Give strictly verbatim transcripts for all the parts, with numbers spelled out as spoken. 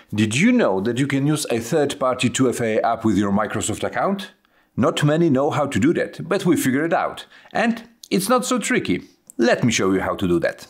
Did you know that you can use a third-party two F A app with your Microsoft account? Not many know how to do that, but we figured it out. And it's not so tricky. Let me show you how to do that.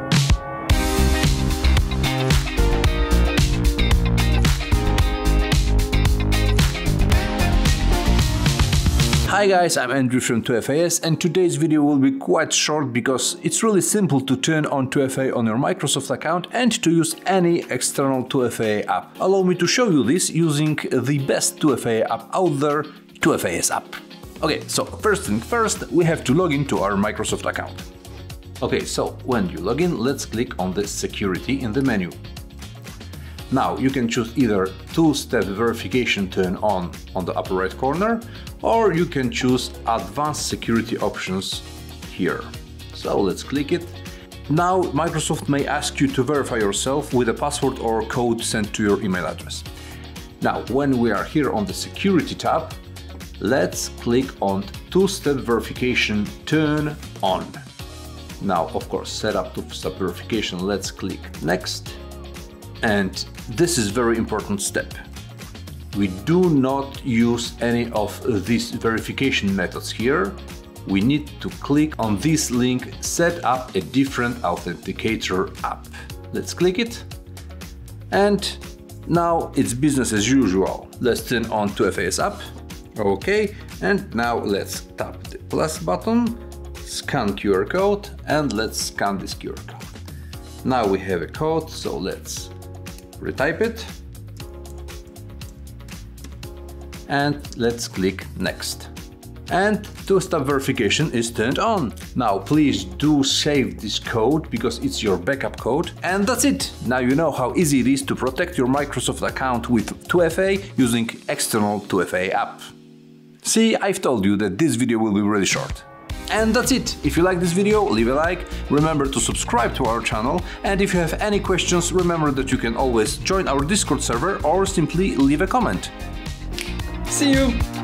Hi guys, I'm Andrew from two F A S, and today's video will be quite short because it's really simple to turn on two F A on your Microsoft account and to use any external two F A app. Allow me to show you this using the best two F A app out there, two F A S app. Okay, so first thing first, we have to log into our Microsoft account. Okay, so when you log in, let's click on the security in the menu. Now you can choose either two-step verification turn on on the upper right corner, or you can choose advanced security options here. So let's click it. Now Microsoft may ask you to verify yourself with a password or code sent to your email address. Now when we are here on the security tab, let's click on two-step verification turn on. Now of course, set up two-step verification, let's click next. And this is very important step. We do not use any of these verification methods here. We need to click on this link, set up a different authenticator app. Let's click it. And now it's business as usual. Let's turn on two F A S app. Okay, and now let's tap the plus button, scan Q R code, and let's scan this Q R code. Now we have a code, so let's retype it. And let's click next. And two-step verification is turned on. Now please do save this code because it's your backup code. And that's it. Now you know how easy it is to protect your Microsoft account with two F A using external two F A app. See, I've told you that this video will be really short. And that's it. If you like this video, leave a like, remember to subscribe to our channel, and if you have any questions, remember that you can always join our Discord server or simply leave a comment. See you!